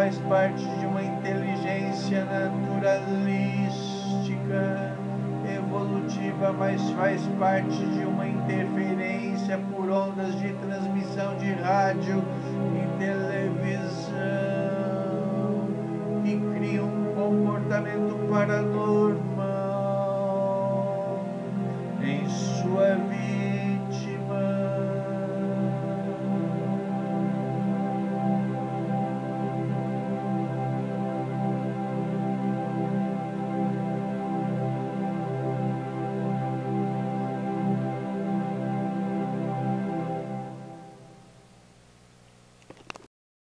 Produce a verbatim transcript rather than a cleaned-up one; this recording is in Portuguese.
faz parte de uma inteligência naturalística, evolutiva, mas faz parte de uma interferência por ondas de transmissão de rádio e televisão, que cria um comportamento paranormal